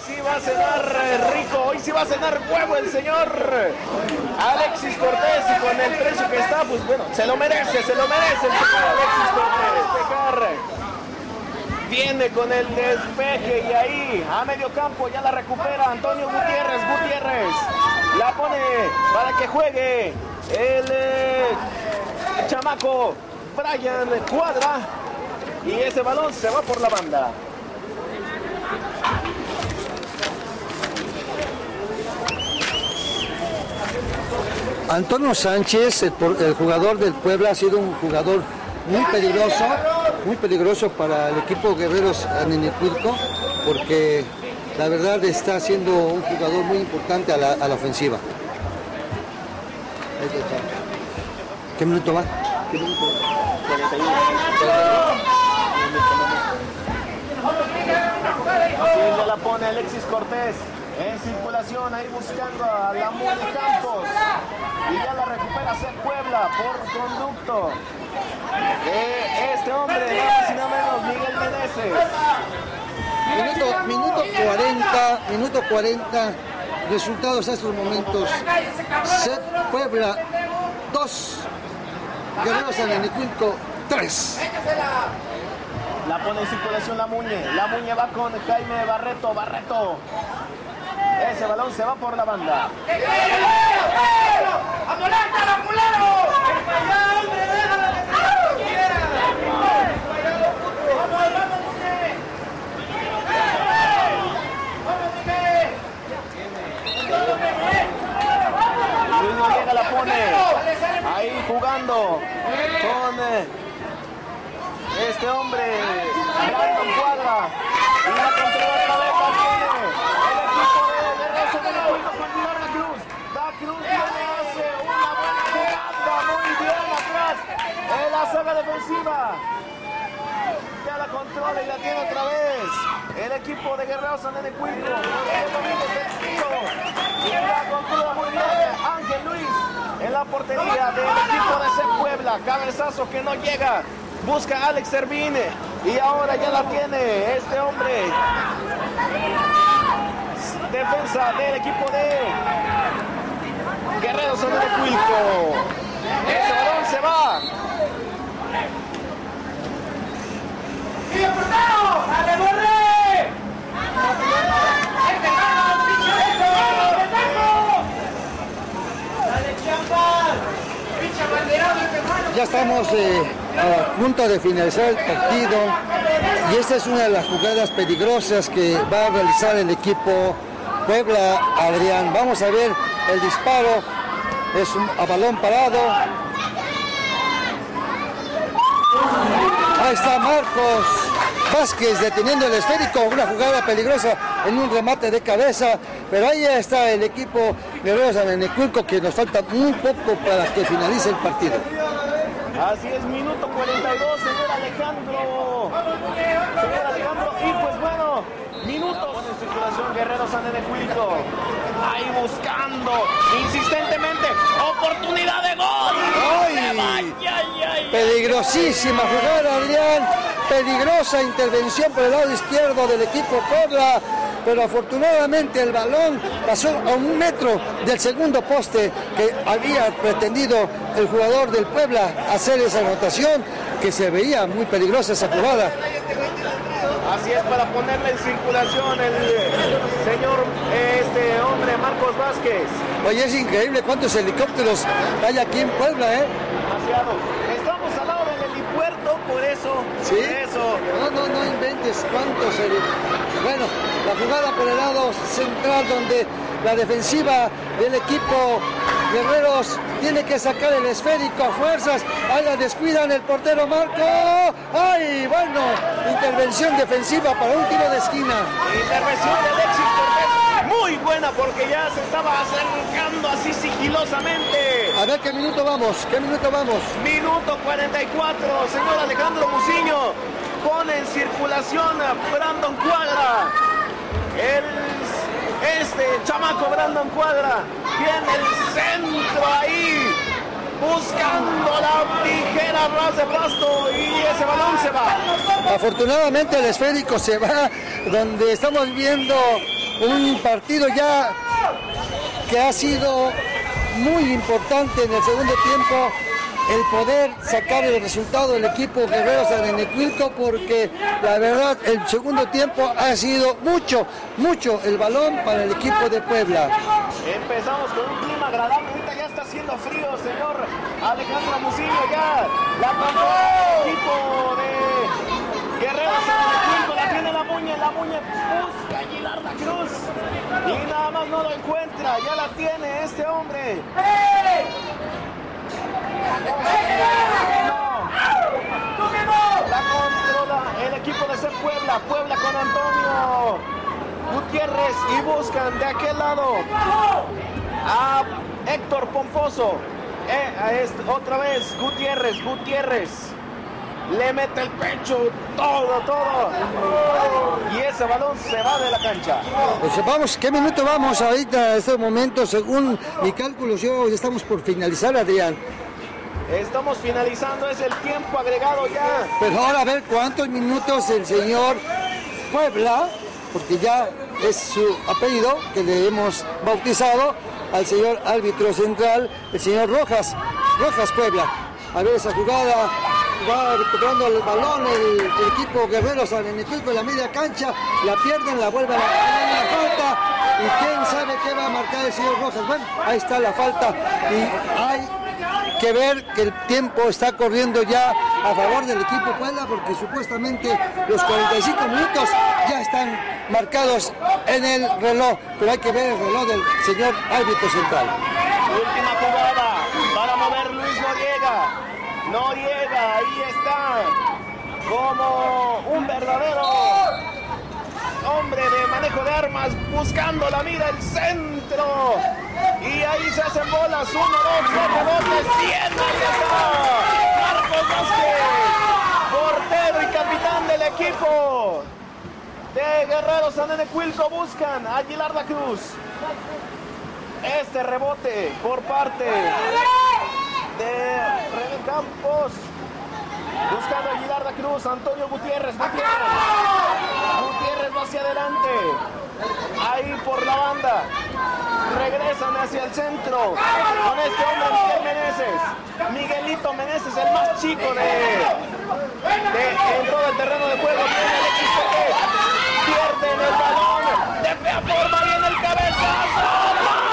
sí va a cenar rico, hoy sí va a cenar huevo el señor Alexis Cortés, y con el precio que está, pues bueno, se lo merece el señor Alexis Cortés. Viene con el despeje y ahí a medio campo ya la recupera Antonio Gutiérrez. La pone para que juegue el chamaco Brian Cuadra, y ese balón se va por la banda. Antonio Sánchez, el jugador del Puebla, ha sido un jugador muy peligroso para el equipo Guerreros Aninicuilco, porque la verdad está siendo un jugador muy importante a la ofensiva. ¿Qué minuto va? 41. Así ya la pone Alexis Cortés en circulación, ahí buscando a la Mune Campos, y ya la recupera C Puebla por conducto de este hombre, nada más y nada menos, Miguel Meneses. Minuto 40, resultados a estos momentos: C Puebla 2, Guerreros Aninicuilco 3. La pone en circulación la Muñe va con Jaime Barreto. Ese balón se va por la banda. Luis Noriega la pone ahí jugando con este hombre, Brandon Cuadra, y la controla otra vez, la tiene el equipo de Rezo de Lecuilco con Da Cruz. Da Cruz hace una buena jugada, muy bien atrás en la saga defensiva. Ya la controla y la tiene otra vez el equipo de Guerreros Aninicuilco. Y la controla muy bien Ángel Luis en la portería del equipo de C Puebla. Cabezazo que no llega. Busca a Alex Servín, y ahora ya la tiene este hombre. Defensa del equipo de Guerreros Aninicuilco. Ese balón se va. ¡Sigue portero! ¡Dale, borre! ¡Dale, Chiapas! Ya estamos a punto de finalizar el partido, y esta es una de las jugadas peligrosas que va a realizar el equipo Puebla, Adrián. Vamos a ver el disparo, es a balón parado. Ahí está Marcos Vázquez deteniendo el esférico, una jugada peligrosa en un remate de cabeza, pero ahí está el equipo Guerreros Aninicuilco, que nos falta muy poco para que finalice el partido. Así es, minuto 42, señor Alejandro, y pues bueno, minutos en circulación Guerreros Aninicuilco, ahí buscando insistentemente oportunidad de gol. ¡Ay! Peligrosísima jugada, Adrián, peligrosa intervención por el lado izquierdo del equipo Puebla, pero afortunadamente el balón pasó a 1 metro del segundo poste, que había pretendido el jugador del Puebla hacer esa anotación, que se veía muy peligrosa esa jugada. Así es, para ponerle en circulación el señor, este hombre, Marcos Vázquez. Oye, es increíble cuántos helicópteros hay aquí en Puebla, ¿eh? Demasiado. Estamos al lado del helipuerto, por eso. ¿Sí? Por eso. No inventes cuántos. Bueno, la jugada por el lado central, donde la defensiva del equipo Guerreros tiene que sacar el esférico a fuerzas. Ahí la descuidan, el portero Marco. ¡Ay! Bueno, intervención defensiva para un tiro de esquina. Intervención de Alexis Cortés, muy buena, porque ya se estaba acercando así sigilosamente. A ver, ¿qué minuto vamos? Minuto 44, señor Alejandro Muciño pone en circulación a Brandon Cuadra. Este chamaco Brandon Cuadra tiene el centro ahí, buscando la tijera ras de pasto, y ese balón se va. Afortunadamente el esférico se va, donde estamos viendo un partido ya que ha sido muy importante en el segundo tiempo, el poder sacar el resultado del equipo Guerreros Anenecuilco, porque la verdad el segundo tiempo ha sido mucho el balón para el equipo de Puebla. Empezamos con un clima agradable, ahorita ya está haciendo frío, señor Alejandro Musillo, ya la tomó el equipo de Guerreros Anenecuilco, la tiene la muñe busca a Gilarda Cruz y nada más no lo encuentra, ya la tiene este hombre. La controla el equipo de Puebla con Antonio Gutiérrez y buscan de aquel lado a Héctor Pomposo. Otra vez Gutiérrez le mete el pecho, todo y ese balón se va de la cancha. Pues vamos, ¿qué minuto vamos ahorita en este momento? Según mi cálculo, ya estamos por finalizar, Adrián. Estamos finalizando, es el tiempo agregado ya. Pero ahora a ver cuántos minutos el señor Puebla, porque ya es su apellido que le hemos bautizado al señor árbitro central, el señor Rojas Puebla. A ver esa jugada, va recuperando el balón el equipo Guerreros Anenecuilco en la media cancha, la pierden, la vuelven a la falta y quién sabe qué va a marcar el señor Rojas. Bueno, ahí está la falta y hay que ver que el tiempo está corriendo ya a favor del equipo Puebla, porque supuestamente los 45 minutos ya están marcados en el reloj, pero hay que ver el reloj del señor árbitro central. Última jugada para mover Luis Noriega, ahí está, como un verdadero hombre de manejo de armas, buscando la mira, el centro, y ahí se hacen bolas, 1, 2, 3 rebotes, 100, ahí está, Marcos Vázquez, portero y capitán del equipo de Guerreros Anenecuilco, buscan a Gilarda Cruz. Este rebote por parte de René Campos, buscando a Gilarda Cruz, Antonio Gutiérrez va hacia adelante, ahí por la banda, regresan hacia el centro, con este hombre Miguelito Meneses, el más chico en todo el terreno de juego, viene Alexis Cortés, pierden el balón, de fea forma viene el cabezazo.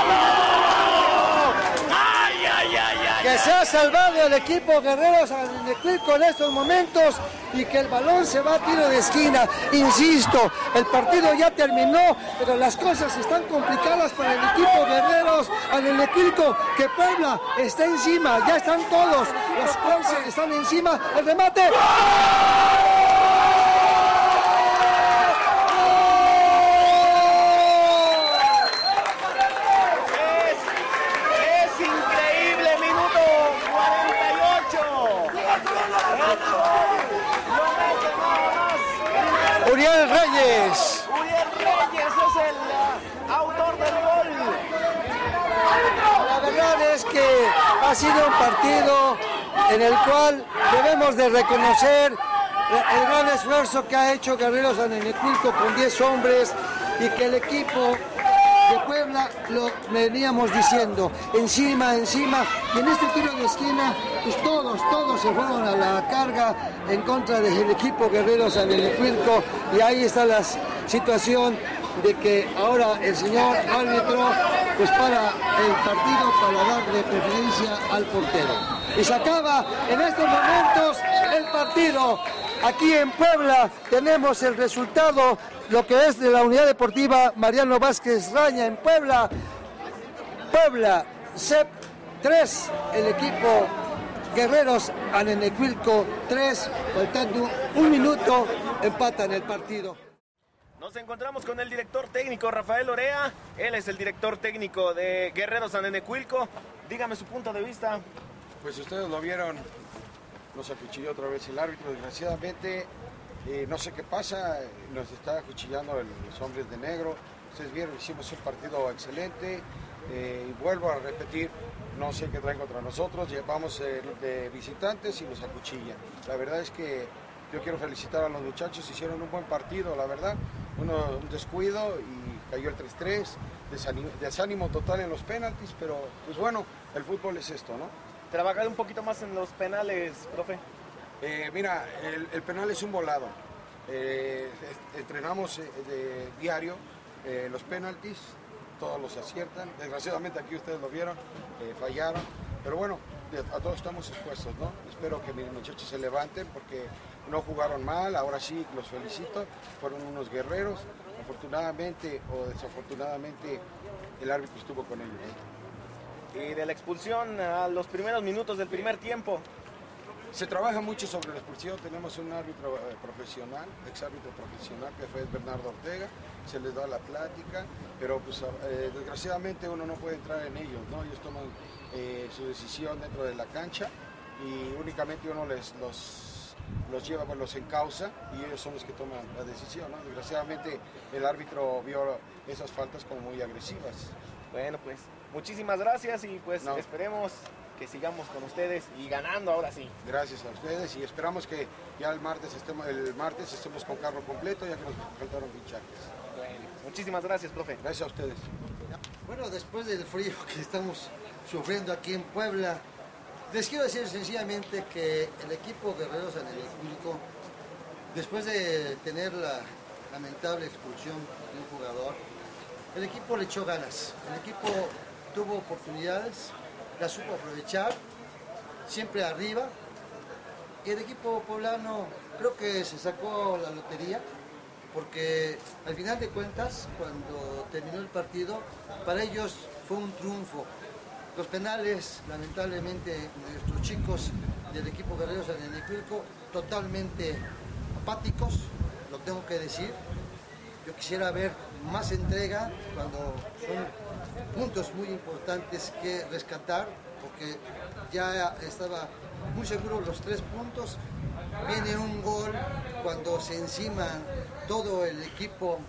Que se ha salvado el equipo Guerreros Anenecuilco en estos momentos y que el balón se va a tiro de esquina. Insisto, el partido ya terminó, pero las cosas están complicadas para el equipo Guerreros Anenecuilco, que Puebla está encima, ya están todos, los 11 están encima, el remate. Uriel Reyes es el autor del gol. La verdad es que ha sido un partido en el cual debemos de reconocer el gran esfuerzo que ha hecho Guerreros Anenecuilco con 10 hombres y que el equipo de Puebla, lo veníamos diciendo, encima, y en este tiro de esquina, pues todos se fueron a la carga en contra del equipo Guerreros Anenecuilco, y ahí está la situación de que ahora el señor árbitro pues para el partido para darle preferencia al portero. Y se acaba en estos momentos el partido. Aquí en Puebla tenemos el resultado, lo que es de la Unidad Deportiva Mariano Vázquez Raña en Puebla. Puebla, CEP 3, el equipo Guerreros Anenecuilco 3, faltando un minuto, empatan el partido. Nos encontramos con el director técnico Rafael Orea, él es el director técnico de Guerreros Anenecuilco. Dígame su punto de vista. Pues ustedes lo vieron, nos acuchilló otra vez el árbitro, desgraciadamente, no sé qué pasa, nos está acuchillando los hombres de negro. Ustedes vieron, hicimos un partido excelente, y vuelvo a repetir, no sé qué traen contra nosotros, llevamos de visitantes y nos acuchillan. La verdad es que yo quiero felicitar a los muchachos, hicieron un buen partido, la verdad. un descuido y cayó el 3-3, desánimo total en los penaltis, pero pues bueno, el fútbol es esto, ¿no? Trabajar un poquito más en los penales, profe. Mira, el penal es un volado. Entrenamos de diario los penaltis, todos los aciertan. Desgraciadamente aquí ustedes lo vieron, fallaron, pero bueno, a todos estamos expuestos, ¿no? Espero que mis muchachos se levanten porque no jugaron mal, ahora sí los felicito, fueron unos guerreros. Afortunadamente o desafortunadamente el árbitro estuvo con ellos, ¿no? Y de la expulsión a los primeros minutos del primer tiempo. Se trabaja mucho sobre la expulsión, tenemos un árbitro profesional, ex árbitro profesional que fue Bernardo Ortega, se les da la plática, pero pues desgraciadamente uno no puede entrar en ellos, ¿no? Ellos toman su decisión dentro de la cancha y únicamente uno los lleva, pues los encausa y ellos son los que toman la decisión, ¿no? Desgraciadamente el árbitro vio esas faltas como muy agresivas. Bueno, pues muchísimas gracias y pues esperemos que sigamos con ustedes y ganando ahora sí. Gracias a ustedes y esperamos que ya el martes estemos con carro completo, ya que nos faltaron fichajes. Bueno, muchísimas gracias, profe. Gracias a ustedes. Bueno, después del frío que estamos sufriendo aquí en Puebla, les quiero decir sencillamente que el equipo Guerreros en el Público, después de tener la lamentable expulsión de un jugador, el equipo le echó ganas, el equipo tuvo oportunidades, la supo aprovechar, siempre arriba, y el equipo poblano creo que se sacó la lotería, porque al final de cuentas, cuando terminó el partido, para ellos fue un triunfo. Los penales, lamentablemente, nuestros chicos del equipo Guerreros en el Enecuilco, totalmente apáticos, lo tengo que decir. Yo quisiera ver más entrega cuando son puntos muy importantes que rescatar, porque ya estaba muy seguro los 3 puntos. Viene un gol cuando se encima todo el equipo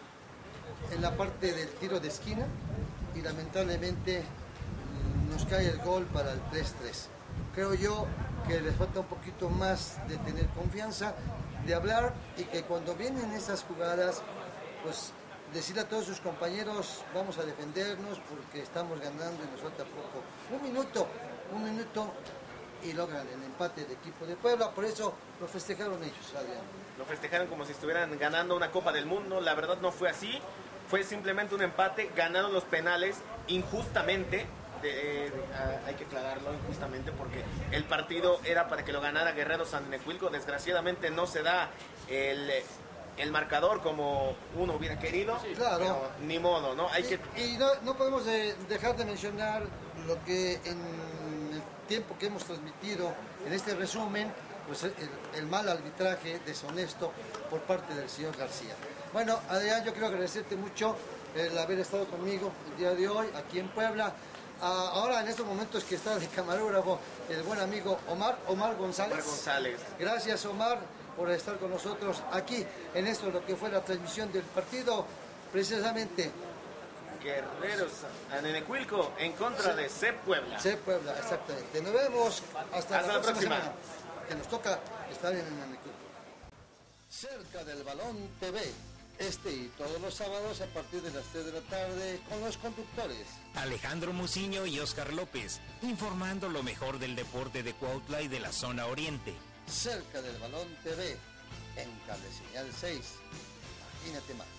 en la parte del tiro de esquina y lamentablemente nos cae el gol para el 3-3. Creo yo que les falta un poquito más de tener confianza, de hablar y que cuando vienen esas jugadas, pues decirle a todos sus compañeros, vamos a defendernos porque estamos ganando y nos falta poco. Un minuto y logran el empate del equipo de Puebla, por eso lo festejaron ellos, Adrián. Lo festejaron como si estuvieran ganando una Copa del Mundo, la verdad no fue así, fue simplemente un empate, ganaron los penales injustamente. Hay que aclararlo injustamente porque el partido era para que lo ganara Guerreros San Enecuilco. Desgraciadamente no se da el marcador como uno hubiera querido. Sí, claro. Pero ni modo, ¿no? Y no podemos dejar de mencionar lo que en el tiempo que hemos transmitido en este resumen, pues el mal arbitraje deshonesto por parte del señor García. Bueno, Adrián, yo quiero agradecerte mucho el haber estado conmigo el día de hoy aquí en Puebla. Ahora en estos momentos que está de camarógrafo el buen amigo Omar González. Omar González. Gracias, Omar, por estar con nosotros aquí en esto, lo que fue la transmisión del partido, precisamente. Guerreros en Enecuilco en contra de CEP Puebla. CEP Puebla, exactamente. Nos vemos hasta la próxima semana, que nos toca estar en Enecuilco. Cerca del Balón TV. Este y todos los sábados a partir de las 3 de la tarde con los conductores Alejandro Muciño y Óscar López, informando lo mejor del deporte de Cuautla y de la zona oriente. Cerca del Balón TV, en Cable Señal 6. Imagínate más.